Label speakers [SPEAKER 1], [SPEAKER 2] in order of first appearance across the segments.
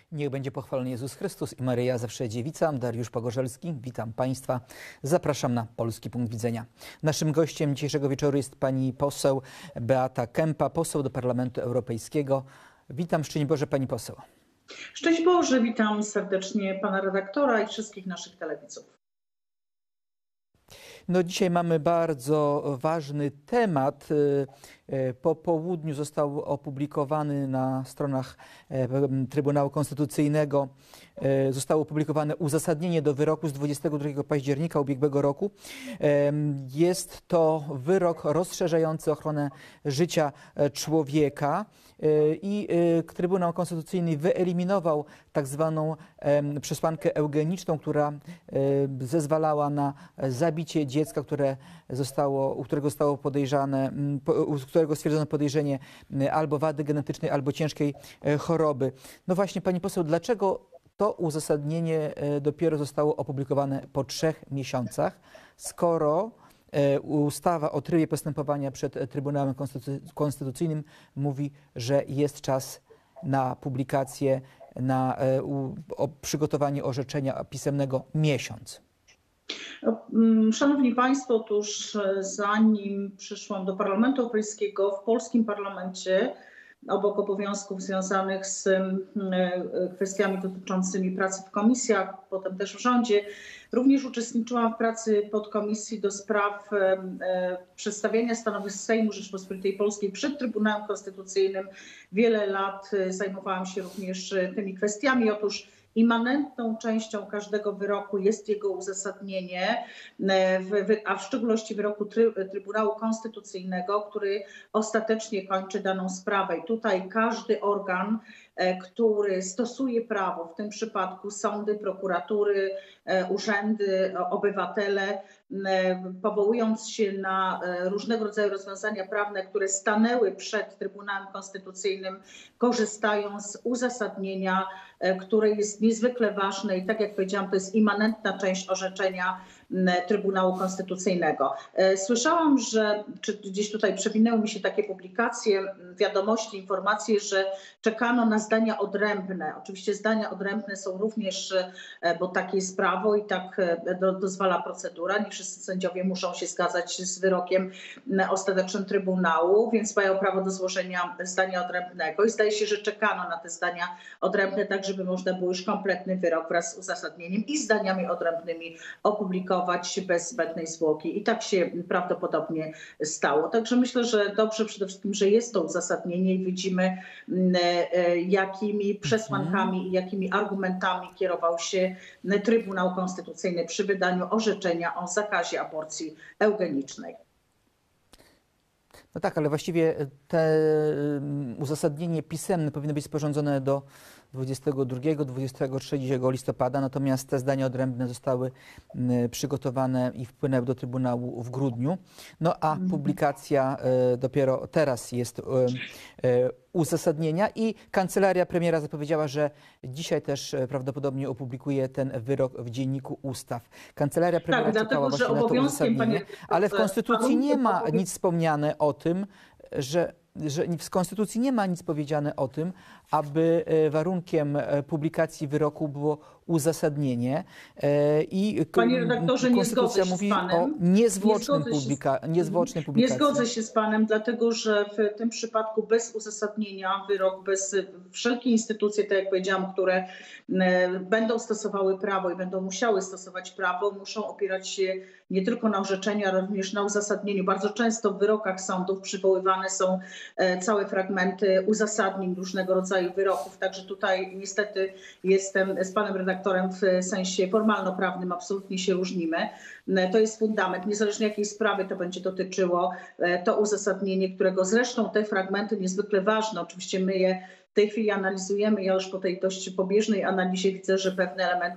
[SPEAKER 1] Niech będzie pochwalony Jezus Chrystus i Maryja zawsze dziewica. Dariusz Pogorzelski, witam Państwa. Zapraszam na Polski Punkt Widzenia. Naszym gościem dzisiejszego wieczoru jest pani poseł Beata Kempa, poseł do Parlamentu Europejskiego. Witam, szczęść Boże, pani poseł.
[SPEAKER 2] Szczęść Boże, witam serdecznie pana redaktora i wszystkich naszych telewidzów.
[SPEAKER 1] No dzisiaj mamy bardzo ważny temat. Po południu został opublikowany na stronach Trybunału Konstytucyjnego, zostało opublikowane uzasadnienie do wyroku z 22 października ubiegłego roku. Jest to wyrok rozszerzający ochronę życia człowieka i Trybunał Konstytucyjny wyeliminował tak zwaną przesłankę eugeniczną, która zezwalała na zabicie dziecka, u którego zostało podejrzane, u którego stwierdzono podejrzenie albo wady genetycznej, albo ciężkiej choroby. No właśnie, pani poseł, dlaczego to uzasadnienie dopiero zostało opublikowane po 3 miesiącach, skoro ustawa o trybie postępowania przed Trybunałem Konstytucyjnym mówi, że jest czas na publikację, na przygotowanie orzeczenia pisemnego miesiąc?
[SPEAKER 2] Szanowni Państwo, otóż zanim przyszłam do Parlamentu Europejskiego, w polskim parlamencie obok obowiązków związanych z kwestiami dotyczącymi pracy w komisjach, potem też w rządzie, również uczestniczyłam w pracy podkomisji do spraw przedstawiania stanowisk Sejmu Rzeczypospolitej Polskiej przed Trybunałem Konstytucyjnym. Wiele lat zajmowałam się również tymi kwestiami. Otóż immanentną częścią każdego wyroku jest jego uzasadnienie, a w szczególności wyroku Trybunału Konstytucyjnego, który ostatecznie kończy daną sprawę. I tutaj każdy organ, który stosuje prawo, w tym przypadku sądy, prokuratury, urzędy, obywatele, powołując się na różnego rodzaju rozwiązania prawne, które stanęły przed Trybunałem Konstytucyjnym, korzystają z uzasadnienia, które jest niezwykle ważne i tak jak powiedziałam, to jest immanentna część orzeczenia Trybunału Konstytucyjnego. Słyszałam, czy gdzieś tutaj przewinęły mi się takie publikacje, wiadomości, informacje, że czekano na zdania odrębne. Oczywiście zdania odrębne są również, bo takie jest prawo i tak dozwala procedura. Nie wszyscy sędziowie muszą się zgadzać z wyrokiem ostatecznym Trybunału, więc mają prawo do złożenia zdania odrębnego. I zdaje się, że czekano na te zdania odrębne, tak żeby można było już kompletny wyrok wraz z uzasadnieniem i zdaniami odrębnymi opublikować bez zbędnej zwłoki. I tak się prawdopodobnie stało. Także myślę, że dobrze przede wszystkim, że jest to uzasadnienie i widzimy, jakimi przesłankami i jakimi argumentami kierował się Trybunał Konstytucyjny przy wydaniu orzeczenia o zakazie aborcji eugenicznej.
[SPEAKER 1] No tak, ale właściwie te uzasadnienie pisemne powinno być sporządzone do 22-23 listopada, natomiast te zdania odrębne zostały przygotowane i wpłynęły do Trybunału w grudniu. No a publikacja dopiero teraz jest uzasadnienia i kancelaria premiera zapowiedziała, że dzisiaj też prawdopodobnie opublikuje ten wyrok w Dzienniku Ustaw. Kancelaria premiera czekała właśnie na to uzasadnienie, ale w Konstytucji nie ma nic wspomniane o tym, że w Konstytucji nie ma nic powiedziane o tym, aby warunkiem publikacji wyroku było uzasadnienie. I
[SPEAKER 2] Panie redaktorze,
[SPEAKER 1] Konstytucja mówi o niezwłocznej publikacji.
[SPEAKER 2] Nie zgodzę się z panem, dlatego że w tym przypadku bez uzasadnienia wyrok, bez wszelkie instytucje, tak jak powiedziałam, które będą stosowały prawo i będą musiały stosować prawo, muszą opierać się nie tylko na orzeczeniu, ale również na uzasadnieniu. Bardzo często w wyrokach sądów przywoływane są całe fragmenty uzasadnień różnego rodzaju wyroków. Także tutaj niestety jestem z panem redaktorem w sensie formalno-prawnym, absolutnie się różnimy. To jest fundament. Niezależnie jakiej sprawy to będzie dotyczyło, to uzasadnienie, którego zresztą te fragmenty niezwykle ważne, oczywiście my je w tej chwili analizujemy. Ja już po tej dość pobieżnej analizie widzę, że pewne elementy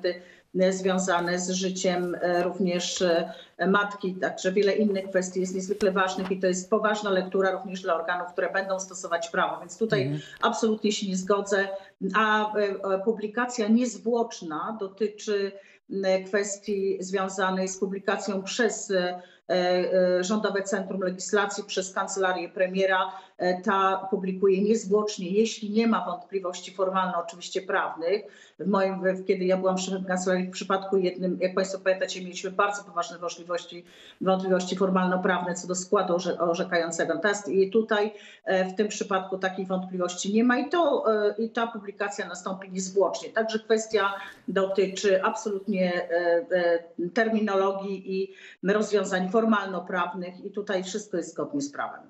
[SPEAKER 2] związane z życiem również matki, także wiele innych kwestii jest niezwykle ważnych i to jest poważna lektura również dla organów, które będą stosować prawo, więc tutaj absolutnie się nie zgodzę, a publikacja niezwłoczna dotyczy kwestii związanej z publikacją przez Rządowe Centrum Legislacji, przez Kancelarię Premiera. Ta publikuje niezwłocznie, jeśli nie ma wątpliwości formalnych, oczywiście prawnych. Kiedy ja byłam szefem kancelarii, w przypadku jednym, jak Państwo pamiętacie, mieliśmy bardzo poważne wątpliwości formalno-prawne co do składu orzekającego. Natomiast i tutaj w tym przypadku takich wątpliwości nie ma i ta publikacja nastąpi niezwłocznie. Także kwestia dotyczy absolutnie terminologii i rozwiązań formalno-prawnych i tutaj wszystko jest zgodnie z prawem.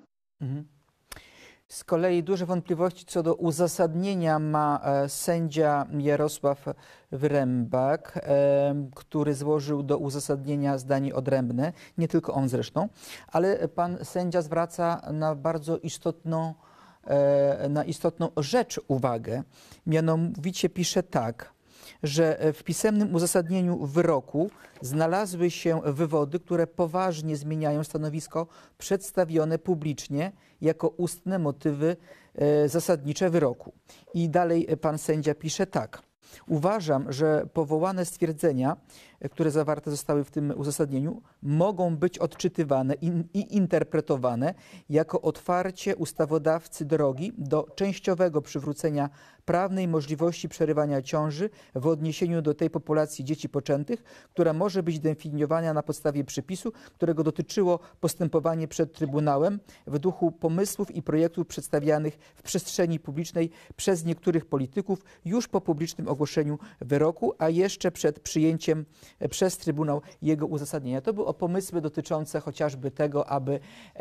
[SPEAKER 1] Z kolei duże wątpliwości co do uzasadnienia ma sędzia Jarosław Wyrembak, który złożył do uzasadnienia zdanie odrębne, nie tylko on zresztą, ale pan sędzia zwraca na bardzo istotną rzecz uwagę, mianowicie pisze tak, że w pisemnym uzasadnieniu wyroku znalazły się wywody, które poważnie zmieniają stanowisko przedstawione publicznie jako ustne motywy zasadnicze wyroku. I dalej pan sędzia pisze tak. Uważam, że powołane stwierdzenia, które zawarte zostały w tym uzasadnieniu, mogą być odczytywane i interpretowane jako otwarcie ustawodawcy drogi do częściowego przywrócenia prawnej możliwości przerywania ciąży w odniesieniu do tej populacji dzieci poczętych, która może być definiowana na podstawie przepisu, którego dotyczyło postępowanie przed Trybunałem w duchu pomysłów i projektów przedstawianych w przestrzeni publicznej przez niektórych polityków już po publicznym ogłoszeniu wyroku, a jeszcze przed przyjęciem przez Trybunał jego uzasadnienia. To były pomysły dotyczące chociażby tego, aby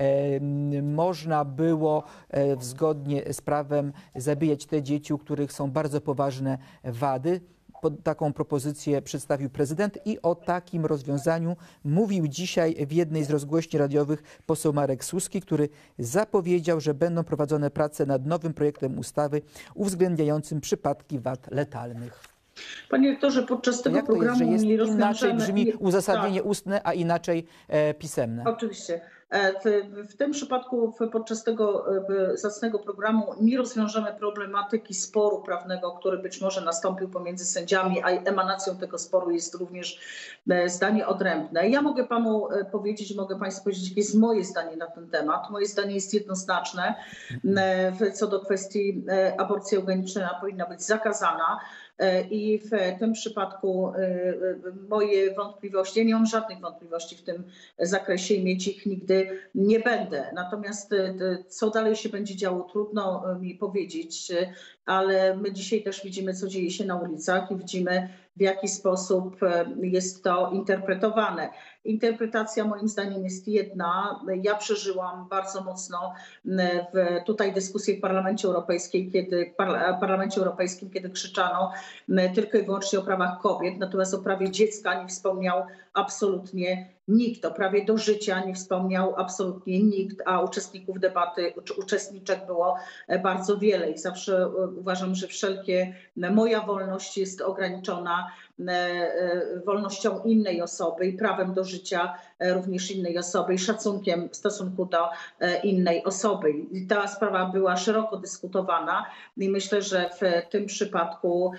[SPEAKER 1] można było zgodnie z prawem zabijać te dzieci, u których są bardzo poważne wady. Taką propozycję przedstawił prezydent i o takim rozwiązaniu mówił dzisiaj w jednej z rozgłośni radiowych poseł Marek Suski, który zapowiedział, że będą prowadzone prace nad nowym projektem ustawy uwzględniającym przypadki wad letalnych.
[SPEAKER 2] Panie rektorze, podczas tego programu
[SPEAKER 1] jest, że
[SPEAKER 2] nie
[SPEAKER 1] jest inaczej
[SPEAKER 2] rozwiążemy...
[SPEAKER 1] brzmi uzasadnienie ustne, a inaczej pisemne.
[SPEAKER 2] Oczywiście. W tym przypadku podczas tego zacnego programu nie rozwiążemy problematyki sporu prawnego, który być może nastąpił pomiędzy sędziami, a emanacją tego sporu jest również zdanie odrębne. Ja mogę panu powiedzieć, mogę państwu powiedzieć, jakie jest moje zdanie na ten temat. Moje zdanie jest jednoznaczne co do kwestii aborcji eugenicznej, powinna być zakazana. I w tym przypadku moje wątpliwości, ja nie mam żadnych wątpliwości w tym zakresie i mieć ich nigdy nie będę. Natomiast co dalej się będzie działo, trudno mi powiedzieć, ale my dzisiaj też widzimy, co dzieje się na ulicach i widzimy, w jaki sposób jest to interpretowane. Interpretacja moim zdaniem jest jedna. Ja przeżyłam bardzo mocno tutaj dyskusję w Parlamencie Europejskim, kiedy krzyczano tylko i wyłącznie o prawach kobiet, natomiast o prawie dziecka nie wspomniał absolutnie nikt. O prawie do życia nie wspomniał absolutnie nikt, a uczestników debaty, uczestniczek było bardzo wiele i zawsze uważam, że moja wolność jest ograniczona wolnością innej osoby i prawem do życia również innej osoby i szacunkiem w stosunku do innej osoby. I ta sprawa była szeroko dyskutowana i myślę, że w tym przypadku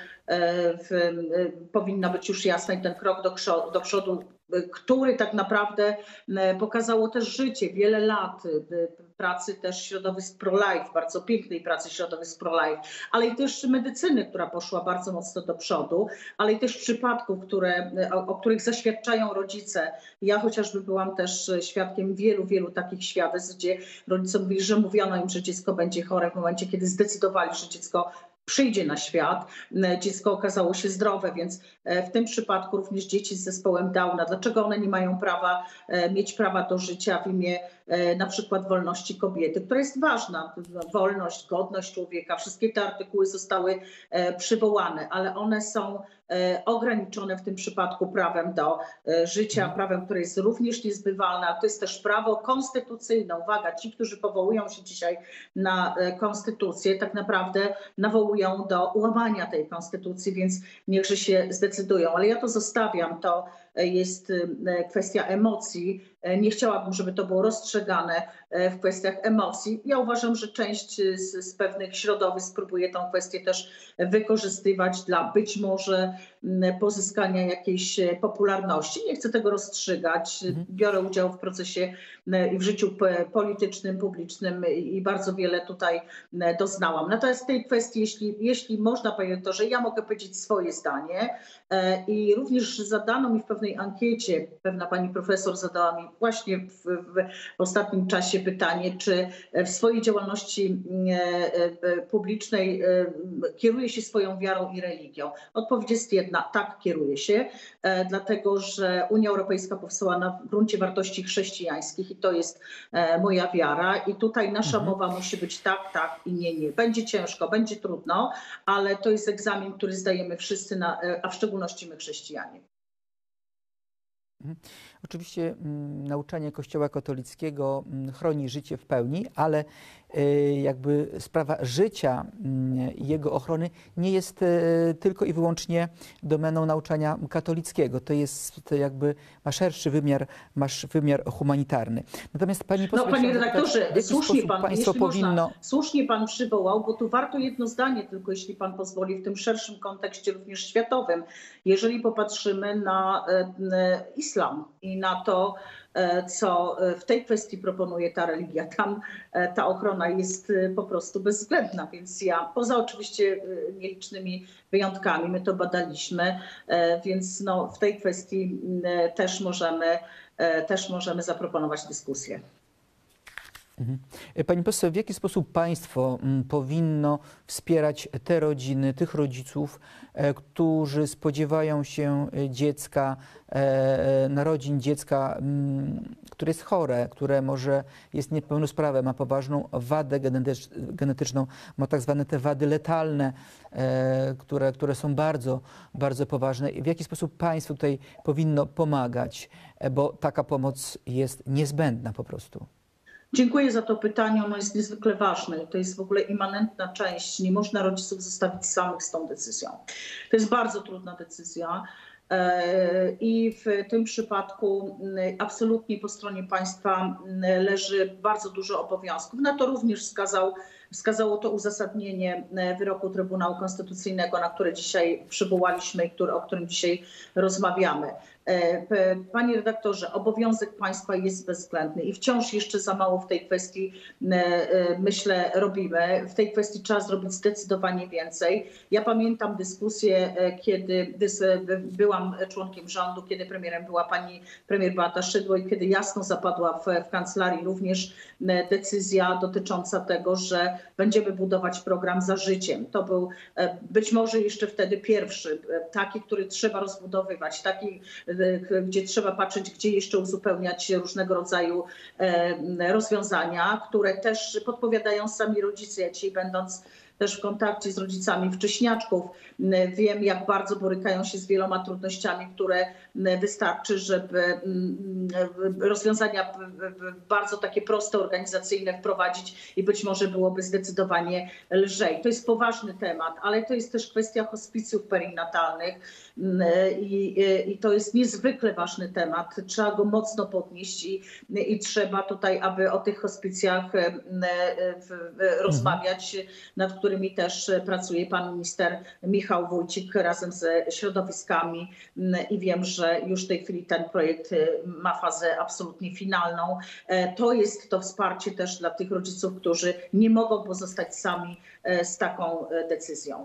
[SPEAKER 2] powinna być już jasna i ten krok do przodu, który tak naprawdę pokazało też życie, wiele lat pracy też środowisk pro-life, bardzo pięknej pracy środowisk pro-life, ale i też medycyny, która poszła bardzo mocno do przodu, ale i też przypadków, o których zaświadczają rodzice. Ja chociażby byłam też świadkiem wielu takich świadectw, gdzie rodzice mówili, że mówiono im, że dziecko będzie chore w momencie, kiedy zdecydowali, że dziecko przyjdzie na świat, dziecko okazało się zdrowe, więc w tym przypadku również dzieci z zespołem Downa, dlaczego one nie mają mieć prawa do życia w imię na przykład wolności kobiety, która jest ważna, wolność, godność człowieka, wszystkie te artykuły zostały przywołane, ale one są ograniczone w tym przypadku prawem do życia, prawem, które jest również niezbywalne, a to jest też prawo konstytucyjne. Uwaga, ci, którzy powołują się dzisiaj na konstytucję, tak naprawdę nawołują nawołują do łamania tej konstytucji, więc niechże się zdecydują. Ale ja to zostawiam, to jest kwestia emocji. Nie chciałabym, żeby to było rozstrzegane w kwestiach emocji. Ja uważam, że część z pewnych środowisk próbuje tę kwestię też wykorzystywać dla być może pozyskania jakiejś popularności. Nie chcę tego rozstrzygać. Biorę udział w procesie i w życiu politycznym, publicznym i bardzo wiele tutaj doznałam. Natomiast w tej kwestii, jeśli można, panie rektorze, ja mogę powiedzieć swoje zdanie i również zadano mi w pewnej ankiecie, pewna pani profesor zadała mi właśnie w ostatnim czasie pytanie, czy w swojej działalności publicznej kieruje się swoją wiarą i religią. Odpowiedź jest jedna, tak, kieruje się, dlatego że Unia Europejska powstała na gruncie wartości chrześcijańskich i to jest moja wiara i tutaj nasza mowa musi być tak, tak i nie, nie. Będzie ciężko, będzie trudno, ale to jest egzamin, który zdajemy wszyscy, a w szczególności my chrześcijanie.
[SPEAKER 1] Oczywiście nauczanie Kościoła katolickiego chroni życie w pełni, ale jakby sprawa życia i jego ochrony nie jest tylko i wyłącznie domeną nauczania katolickiego. To jest jakby ma szerszy wymiar, wymiar humanitarny. Natomiast pani poseł,
[SPEAKER 2] panie redaktorze, słusznie pan przywołał, bo tu warto jedno zdanie tylko, jeśli pan pozwoli, w tym szerszym kontekście również światowym. Jeżeli popatrzymy na islam i na to, co w tej kwestii proponuje ta religia, tam ta ochrona jest po prostu bezwzględna, więc ja, poza oczywiście nielicznymi wyjątkami, my to badaliśmy, więc w tej kwestii też możemy zaproponować dyskusję.
[SPEAKER 1] Pani poseł, w jaki sposób państwo powinno wspierać te rodziny, tych rodziców, którzy spodziewają się dziecka, narodzin dziecka, które jest chore, które może jest niepełnosprawne, ma poważną wadę genetyczną, ma tak zwane te wady letalne, które są bardzo, bardzo poważne. W jaki sposób państwo tutaj powinno pomagać, bo taka pomoc jest niezbędna po prostu?
[SPEAKER 2] Dziękuję za to pytanie, ono jest niezwykle ważne. To jest w ogóle immanentna część. Nie można rodziców zostawić samych z tą decyzją. To jest bardzo trudna decyzja i w tym przypadku absolutnie po stronie państwa leży bardzo dużo obowiązków. Na to również wskazało to uzasadnienie wyroku Trybunału Konstytucyjnego, na które dzisiaj przywołaliśmy i o którym dzisiaj rozmawiamy. Panie redaktorze, obowiązek państwa jest bezwzględny i wciąż jeszcze za mało w tej kwestii, myślę, robimy. W tej kwestii trzeba zrobić zdecydowanie więcej. Ja pamiętam dyskusję, kiedy byłam członkiem rządu, kiedy premierem była pani premier Beata Szydło i kiedy jasno zapadła w kancelarii również decyzja dotycząca tego, że będziemy budować program Za życiem. To był być może jeszcze wtedy pierwszy, taki, który trzeba rozbudowywać, taki, gdzie trzeba patrzeć, gdzie jeszcze uzupełniać różnego rodzaju rozwiązania, które też podpowiadają sami rodzice. Ja dzisiaj będąc też w kontakcie z rodzicami wcześniaczków, wiem, jak bardzo borykają się z wieloma trudnościami, które wystarczy, żeby rozwiązania bardzo takie proste, organizacyjne wprowadzić i być może byłoby zdecydowanie lżej. To jest poważny temat, ale to jest też kwestia hospicjów perinatalnych i to jest niezwykle ważny temat. Trzeba go mocno podnieść i trzeba tutaj, aby o tych hospicjach rozmawiać, nad którymi też pracuje pan minister Michał Wójcik razem ze środowiskami i wiem, że już w tej chwili ten projekt ma fazę absolutnie finalną. To jest to wsparcie też dla tych rodziców, którzy nie mogą pozostać sami z taką decyzją.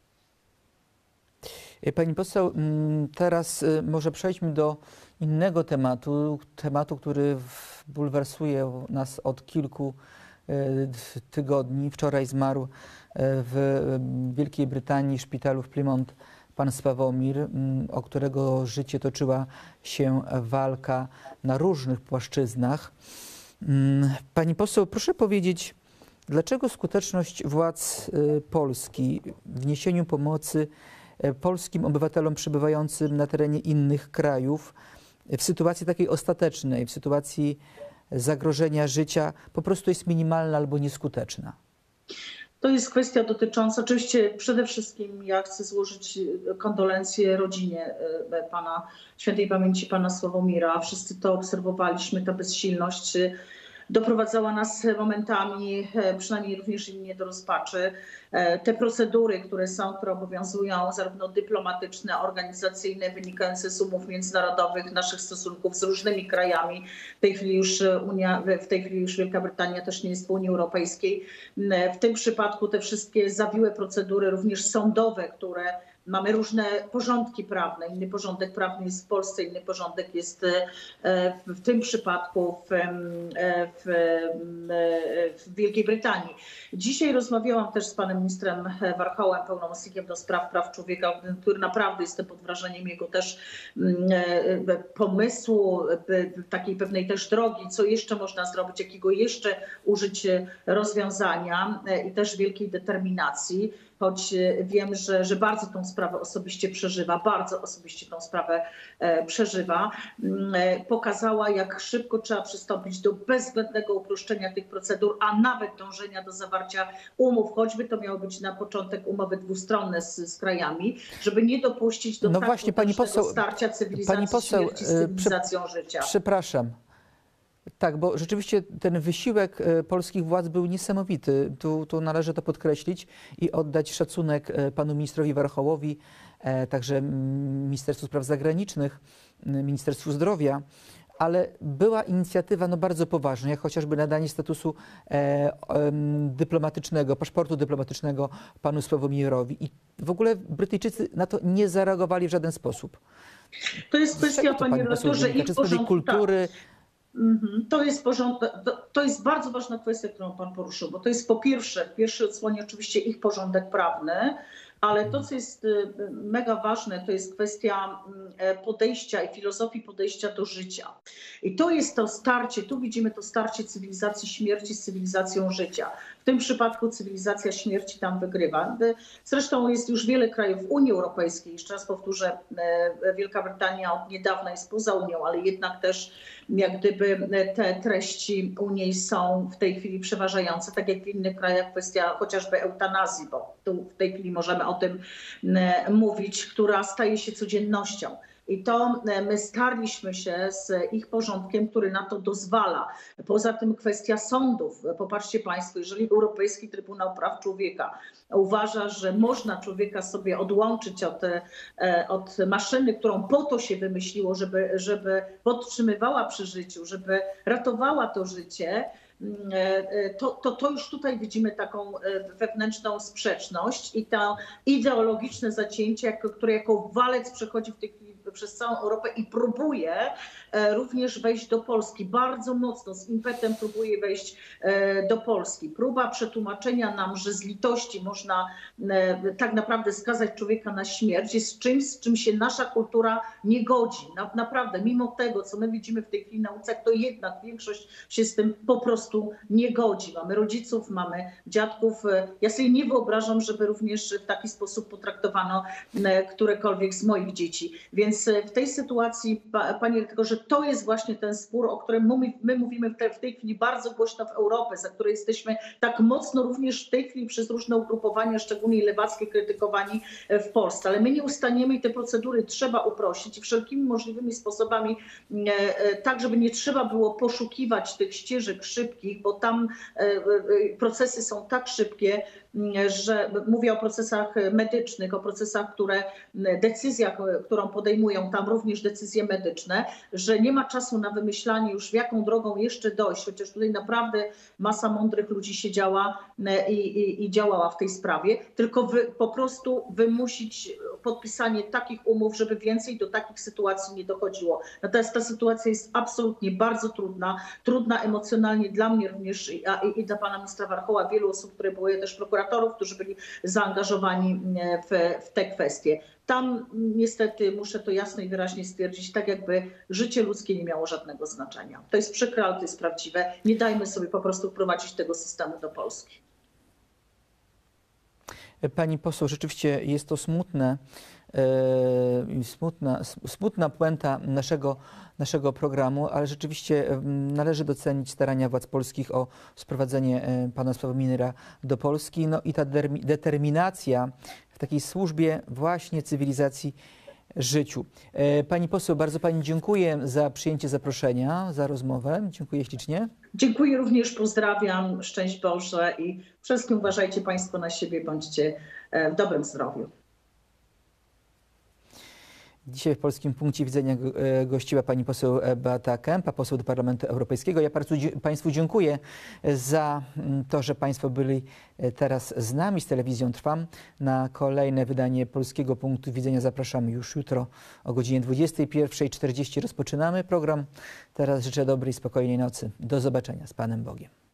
[SPEAKER 1] Pani poseł, teraz może przejdźmy do innego tematu, który bulwersuje nas od kilku tygodni. Wczoraj zmarł w Wielkiej Brytanii w szpitalu w Plymouth pan Sławomir, o którego życie toczyła się walka na różnych płaszczyznach. Pani poseł, proszę powiedzieć, dlaczego skuteczność władz Polski w niesieniu pomocy polskim obywatelom przebywającym na terenie innych krajów w sytuacji takiej ostatecznej, w sytuacji zagrożenia życia po prostu jest minimalna albo nieskuteczna?
[SPEAKER 2] To jest kwestia dotycząca, oczywiście przede wszystkim ja chcę złożyć kondolencje rodzinie pana, świętej pamięci pana Sławomira. Wszyscy to obserwowaliśmy, ta bezsilność doprowadzała nas momentami, przynajmniej również i mnie, do rozpaczy. Te procedury, które obowiązują, zarówno dyplomatyczne, organizacyjne, wynikające z umów międzynarodowych, naszych stosunków z różnymi krajami. W tej chwili już Wielka Brytania też nie jest w Unii Europejskiej. W tym przypadku te wszystkie zawiłe procedury, również sądowe, które mamy różne porządki prawne. Inny porządek prawny jest w Polsce, inny porządek jest w tym przypadku w Wielkiej Brytanii. Dzisiaj rozmawiałam też z panem ministrem Warchołem, pełnomocnikiem do spraw praw człowieka, który naprawdę jestem pod wrażeniem jego też pomysłu, takiej pewnej też drogi, co jeszcze można zrobić, jakiego jeszcze użyć rozwiązania i też wielkiej determinacji. Choć wiem, że bardzo tą sprawę osobiście przeżywa, pokazała, jak szybko trzeba przystąpić do bezwzględnego uproszczenia tych procedur, a nawet dążenia do zawarcia umów, choćby to miało być na początek umowy dwustronne z krajami, żeby nie dopuścić do starcia cywilizacji śmierci z cywilizacją życia.
[SPEAKER 1] Przepraszam. Tak, bo rzeczywiście ten wysiłek polskich władz był niesamowity. Tu należy to podkreślić i oddać szacunek panu ministrowi Warchołowi, także Ministerstwu Spraw Zagranicznych, Ministerstwu Zdrowia, ale była inicjatywa bardzo poważna, jak chociażby nadanie statusu dyplomatycznego, paszportu dyplomatycznego panu Sławomirowi. I w ogóle Brytyjczycy na to nie zareagowali w żaden sposób.
[SPEAKER 2] To jest kwestia, panie redaktorze, ich porządku kultury. To jest bardzo ważna kwestia, którą pan poruszył, bo to jest po pierwsze, w pierwszej odsłonie oczywiście ich porządek prawny, ale to, co jest mega ważne, to jest kwestia podejścia i filozofii podejścia do życia. I to jest to starcie, tu widzimy to starcie cywilizacji śmierci z cywilizacją życia. W tym przypadku cywilizacja śmierci tam wygrywa. Zresztą jest już wiele krajów Unii Europejskiej, jeszcze raz powtórzę, Wielka Brytania od niedawna jest poza Unią, ale jednak też jak gdyby te treści u niej są w tej chwili przeważające, tak jak w innych krajach kwestia chociażby eutanazji, bo tu w tej chwili możemy o tym mówić, która staje się codziennością. I to my starliśmy się z ich porządkiem, który na to dozwala. Poza tym kwestia sądów. Popatrzcie państwo, jeżeli Europejski Trybunał Praw Człowieka uważa, że można człowieka sobie odłączyć od maszyny, którą po to się wymyśliło, żeby podtrzymywała przy życiu, żeby ratowała to życie, to już tutaj widzimy taką wewnętrzną sprzeczność i to ideologiczne zacięcie, które jako walec przechodzi w tej chwili przez całą Europę i próbuje również wejść do Polski. Bardzo mocno, z impetem próbuje wejść do Polski. Próba przetłumaczenia nam, że z litości można tak naprawdę skazać człowieka na śmierć, jest czymś, z czym się nasza kultura nie godzi. Naprawdę, mimo tego, co my widzimy w tej chwili na ulicach, to jednak większość się z tym po prostu nie godzi. Mamy rodziców, mamy dziadków. Ja sobie nie wyobrażam, żeby również w taki sposób potraktowano którekolwiek z moich dzieci. Więc w tej sytuacji, panie redaktorze, to jest właśnie ten spór, o którym my mówimy w tej chwili bardzo głośno w Europie, za które jesteśmy tak mocno również w tej chwili przez różne ugrupowania, szczególnie lewackie, krytykowani w Polsce. Ale my nie ustaniemy i te procedury trzeba uprościć i wszelkimi możliwymi sposobami, tak żeby nie trzeba było poszukiwać tych ścieżek szybkich, bo tam procesy są tak szybkie, że mówię o procesach medycznych, o procesach, decyzjach, którą podejmują tam również decyzje medyczne, że nie ma czasu na wymyślanie już, w jaką drogą jeszcze dojść, chociaż tutaj naprawdę masa mądrych ludzi siedziała i działała w tej sprawie, tylko po prostu wymusić podpisanie takich umów, żeby więcej do takich sytuacji nie dochodziło. Natomiast ta sytuacja jest absolutnie bardzo trudna emocjonalnie dla mnie również i dla pana ministra Warchoła, wielu osób, które były też prokuratorów, którzy byli zaangażowani w te kwestie. Tam niestety, muszę to jasno i wyraźnie stwierdzić, tak jakby życie ludzkie nie miało żadnego znaczenia. To jest przykre, ale to jest prawdziwe. Nie dajmy sobie po prostu wprowadzić tego systemu do Polski.
[SPEAKER 1] Pani poseł, rzeczywiście jest to smutne. smutna puenta naszego programu, ale rzeczywiście należy docenić starania władz polskich o sprowadzenie pana Sławomira do Polski. No i ta determinacja w takiej służbie właśnie cywilizacji życiu. Pani poseł, bardzo pani dziękuję za przyjęcie zaproszenia, za rozmowę. Dziękuję ślicznie.
[SPEAKER 2] Dziękuję również, pozdrawiam, szczęść Boże i przede wszystkim uważajcie Państwo na siebie, bądźcie w dobrym zdrowiu.
[SPEAKER 1] Dzisiaj w Polskim Punkcie Widzenia gościła pani poseł Beata Kempa, poseł do Parlamentu Europejskiego. Ja Państwu dziękuję za to, że Państwo byli teraz z nami, z Telewizją Trwam. Na kolejne wydanie Polskiego Punktu Widzenia zapraszamy już jutro o godzinie 21:40. Rozpoczynamy program. Teraz życzę dobrej, spokojnej nocy. Do zobaczenia. Z Panem Bogiem.